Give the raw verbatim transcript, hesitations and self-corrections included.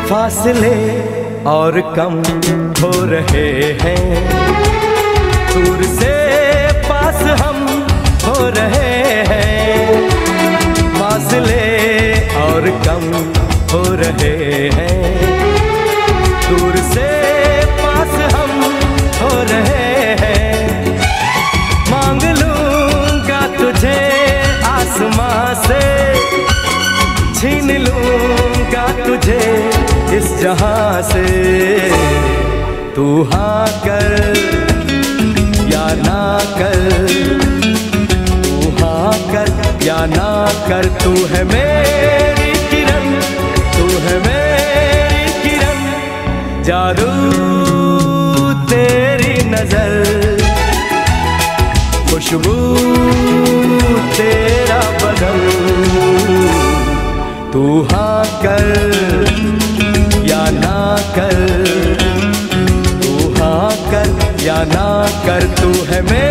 फासले और कम हो रहे हैं, दूर से पास हम हो रहे हैं। फासले और कम हो रहे हैं, दूर से पास हम हो रहे हैं। मांग लूंगा तुझे आसमां से, छीन लूंगा तुझे इस जहां से। तू हाँ कर या ना कर, तू हाँ कर या ना कर। तू है मेरी किरण, तू है मेरी किरण, जादू तेरी नजर, खुशबू तेरा बदन। तू हाँ कर या ना कर, तू हाँ कर या ना कर। तू है मेरी